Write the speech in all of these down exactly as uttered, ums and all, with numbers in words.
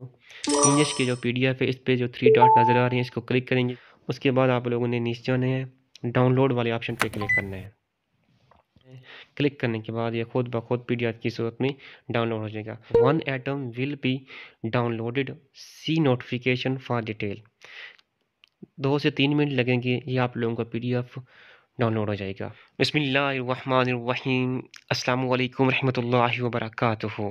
English की जो PDF है इस पे जो थ्री डॉट नज़र आ रही है इसको क्लिक करेंगे। उसके बाद आप लोगों ने नीचे जाना है, डाउनलोड वाले ऑप्शन पे क्लिक करना है। क्लिक करने के बाद ये खुद ब खुद पीडीएफ की सूरत में डाउनलोड हो जाएगा। One item will be downloaded, see notification for detail. दो से तीन मिनट लगेंगे, ये आप लोगों का पीडीएफ डाउनलोड हो जाएगा। बिस्मिल्लाहिर्रहमानिर्रहीम, अस्सलामु अलैकुम रहमतुल्लाहि व बरकातुहू।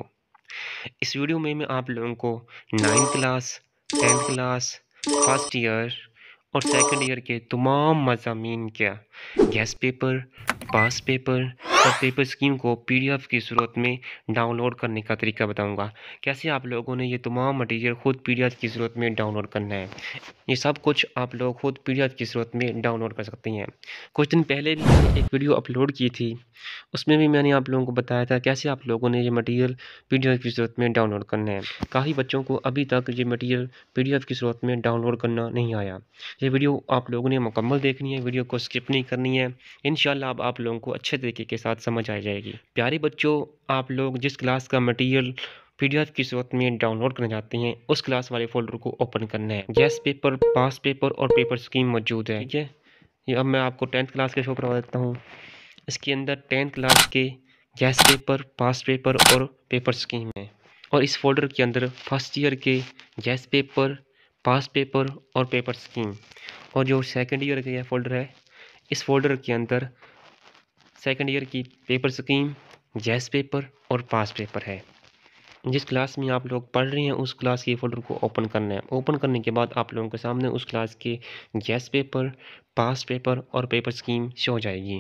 इस वीडियो में मैं आप लोगों को ninth class, tenth class, first year और सेकंड ईयर के तमाम मज़ामीन का गेस्ट पेपर, पास पेपर और पेपर स्कीम को पीडीएफ की सूरत में डाउनलोड करने का तरीका बताऊंगा। कैसे आप लोगों ने ये तमाम मटेरियल खुद पीडीएफ की सूरत में डाउनलोड करना है। ये सब कुछ आप लोग खुद पीडीएफ की सूरत में डाउनलोड कर सकते हैं। कुछ दिन पहले भी मैंने एक वीडियो अपलोड की थी, उसमें भी मैंने आप लोगों को बताया था कैसे आप लोगों ने ये मटेरियल पीडीएफ की सूरत में डाउनलोड करना है। काफ़ी बच्चों को अभी तक ये मटेरियल पीडीएफ की सूरत में डाउनलोड करना नहीं आया। ये वीडियो आप लोगों ने मुकम्मल देखनी है, वीडियो को स्किप नहीं करनी है। इंशाल्लाह अब आप लोगों को अच्छे तरीके के साथ समझ आ जाएगी। प्यारे बच्चों, आप लोग जिस क्लास का मटेरियल पीडीएफ की सूरत में डाउनलोड करना चाहते हैं उस क्लास वाले फोल्डर को ओपन करना है। गेस्ट पेपर, पास पेपर और पेपर स्कीम मौजूद है, ठीक है। ये अब मैं आपको टेंथ क्लास के शो करवा देता हूँ। इसके अंदर टेंथ क्लास के गेस्ट पेपर, पास पेपर और पेपर स्कीम है। और इस फोल्डर के अंदर फर्स्ट ईयर के गेस्ट पेपर, पास पेपर और पेपर स्कीम। और जो सेकंड ईयर का यह फोल्डर है, इस फोल्डर के अंदर सेकंड ईयर की पेपर स्कीम, गेस्ट पेपर और पास पेपर है। जिस क्लास में आप लोग पढ़ रहे हैं उस क्लास के फोल्डर को ओपन करना है। ओपन करने के बाद आप लोगों के सामने उस क्लास के गेस्ट पेपर, पास पेपर और पेपर स्कीम शो हो जाएगी।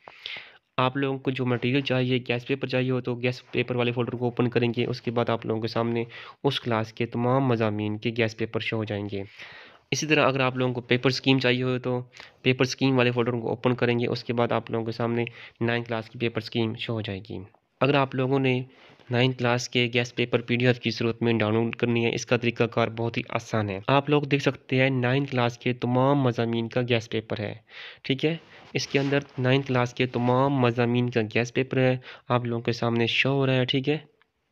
आप लोगों को जो मटेरियल चाहिए, गेस्ट पेपर चाहिए हो तो गेस्ट पेपर वाले फोल्डर को ओपन करेंगे। उसके बाद आप लोगों के सामने उस क्लास के तमाम मज़ामीन के गेस्ट पेपर शो हो जाएंगे। इसी तरह अगर आप लोगों को पेपर स्कीम चाहिए हो तो पेपर स्कीम वाले फोल्डर को ओपन करेंगे। उसके बाद आप लोगों के सामने नाइन्थ क्लास की पेपर स्कीम शो हो जाएगी। अगर आप लोगों ने नाइन्थ क्लास के गेस्ट पेपर पीडीएफ की सूरत में डाउनलोड करनी है, इसका तरीकाकार बहुत ही आसान है। आप लोग देख सकते हैं नाइन्थ क्लास के तमाम मज़ामीन का गेस्ट पेपर है, ठीक है। इसके अंदर नाइन्थ क्लास के तमाम मज़ामीन का गेस्ट पेपर है, आप लोगों के सामने शो हो रहा है, ठीक है।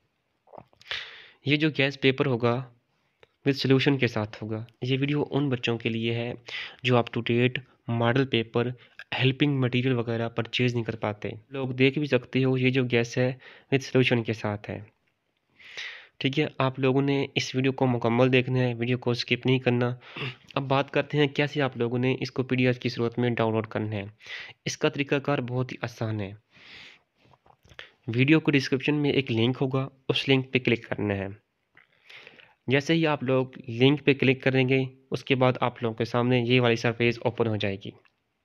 ये जो गेस्ट पेपर होगा विद सॉल्यूशन के साथ होगा। ये वीडियो उन बच्चों के लिए है जो up to date model paper, helping material वगैरह परचेज नहीं कर पाते। लोग देख भी सकते हो, ये जो गैस है विद सॉल्यूशन के साथ है, ठीक है। आप लोगों ने इस वीडियो को मुकम्मल देखना है, वीडियो को स्किप नहीं करना। अब बात करते हैं कैसे आप लोगों ने इसको पीडीएफ की सूरत में डाउनलोड करना है। इसका तरीकाकार बहुत ही आसान है। वीडियो को डिस्क्रिप्शन में एक लिंक होगा, उस लिंक पे क्लिक करना है। जैसे ही आप लोग लिंक पे क्लिक करेंगे उसके बाद आप लोगों के सामने ये वाली सरफेस ओपन हो जाएगी।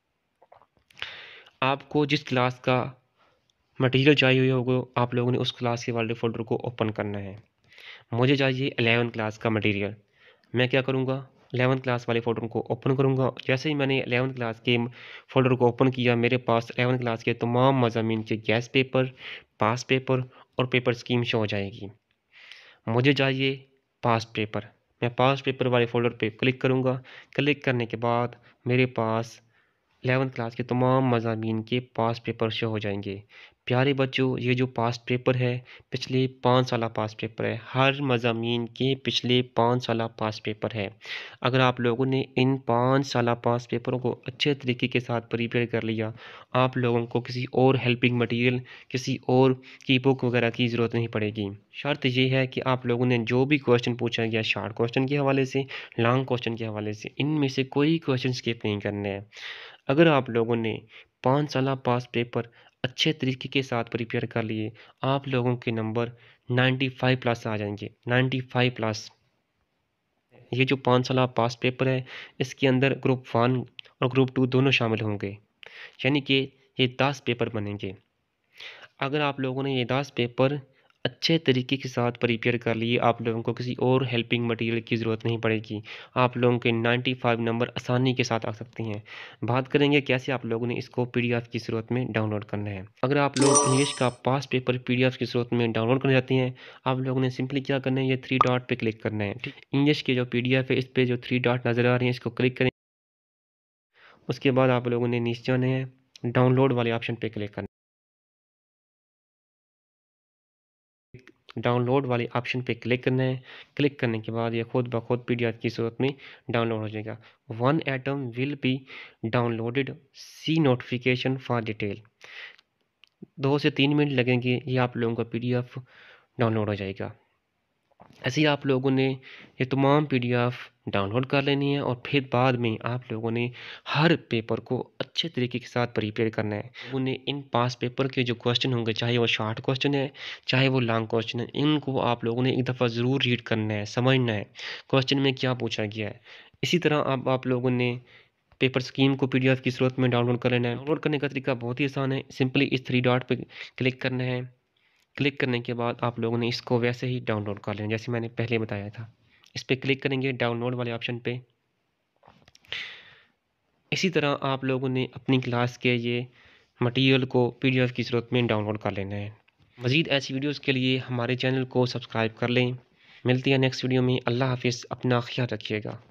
आपको जिस क्लास का मटेरियल चाहिए होगा आप लोगों ने उस क्लास के वाले फोल्डर को ओपन करना है। मुझे चाहिए इलेवन क्लास का मटेरियल। मैं क्या करूँगा, इलेवन क्लास वाले फोल्डर को ओपन करूँगा। जैसे ही मैंने इलेवन क्लास के फोल्डर को ओपन किया, मेरे पास इलेवन क्लास के तमाम मज़ामीन के गेस्ट पेपर, पास पेपर और पेपर स्कीम शो हो जाएगी। मुझे चाहिए पास पेपर। मैं पास पेपर वाले फोल्डर पे क्लिक करूँगा। क्लिक करने के बाद मेरे पास इलेवंथ क्लास के तमाम मज़ामीन के पास पेपर शो हो जाएंगे। प्यारे बच्चों, ये जो पास पेपर है पिछले पाँच साल पास पेपर है। हर मज़ामीन के पिछले पाँच साल पास पेपर है। अगर आप लोगों ने इन पाँच साल पास पेपरों को अच्छे तरीके के साथ प्रिपेयर कर लिया, आप लोगों को किसी और हेल्पिंग मटेरियल, किसी और की बुक वगैरह की ज़रूरत नहीं पड़ेगी। शर्त ये है कि आप लोगों ने जो भी क्वेश्चन पूछा गया, शॉर्ट क्वेश्चन के हवाले से, लॉन्ग क्वेश्चन के हवाले से, इनमें से कोई क्वेश्चन स्किप नहीं करने हैं। अगर आप लोगों ने पाँच साल पास पेपर अच्छे तरीके के साथ प्रिपेयर कर लिए, आप लोगों के नंबर पचानवे प्लस आ जाएंगे। पचानवे प्लस। ये जो पाँच साल पास पेपर है इसके अंदर ग्रुप वन और ग्रुप टू दोनों शामिल होंगे, यानी कि ये दस पेपर बनेंगे। अगर आप लोगों ने ये दस पेपर अच्छे तरीके के साथ प्रिपेयर कर लिए, आप लोगों को किसी और हेल्पिंग मटेरियल की ज़रूरत नहीं पड़ेगी। आप लोगों के पचानवे नंबर आसानी के साथ आ सकते हैं। बात करेंगे कैसे आप लोगों ने इसको पीडीएफ की सूरत में डाउनलोड करना है। अगर आप लोग इंग्लिश का पास पेपर पीडीएफ की सूरत में डाउनलोड करना चाहते हैं, आप लोगों ने सिंपली क्या करना है, ये थ्री डॉट पे क्लिक करना है। इंग्लिश की जो पीडीएफ है इस पे जो थ्री डॉट नज़र आ रही है इसको क्लिक करें। उसके बाद आप लोगों ने नीचे जाना है, डाउनलोड वाले ऑप्शन पे क्लिक करना है। डाउनलोड वाले ऑप्शन पे क्लिक करना है। क्लिक करने के बाद ये खुद ब खुद पीडीएफ की सूरत में डाउनलोड हो जाएगा। One item will be downloaded, see notification for detail. दो से तीन मिनट लगेंगे, ये आप लोगों का पीडीएफ डाउनलोड हो जाएगा। ऐसे ही आप लोगों ने ये तमाम पीडीएफ डाउनलोड कर लेनी है और फिर बाद में आप लोगों ने हर पेपर को अच्छे तरीके के साथ प्रिपेयर करना है। उन्हें इन पास पेपर के जो क्वेश्चन होंगे, चाहे वो शॉर्ट क्वेश्चन है चाहे वो लॉन्ग क्वेश्चन है, इनको आप लोगों ने एक दफ़ा ज़रूर रीड करना है, समझना है क्वेश्चन में क्या पूछा गया है। इसी तरह आप आप लोगों ने पेपर स्कीम को पीडीएफ की सूरत में डाउनलोड कर लेना है। डाउनलोड करने का तरीका बहुत ही आसान है। सिंपली इस थ्री डॉट पे क्लिक करना है। क्लिक करने के बाद आप लोगों ने इसको वैसे ही डाउनलोड कर लेना जैसे मैंने पहले बताया था। इस पर क्लिक करेंगे डाउनलोड वाले ऑप्शन पे। इसी तरह आप लोगों ने अपनी क्लास के ये मटेरियल को पीडीएफ की सूरत में डाउनलोड कर लेना है। मज़ीद ऐसी वीडियोस के लिए हमारे चैनल को सब्सक्राइब कर लें। मिलती है नेक्स्ट वीडियो में। अल्लाह हाफिज़, अपना ख्याल रखिएगा।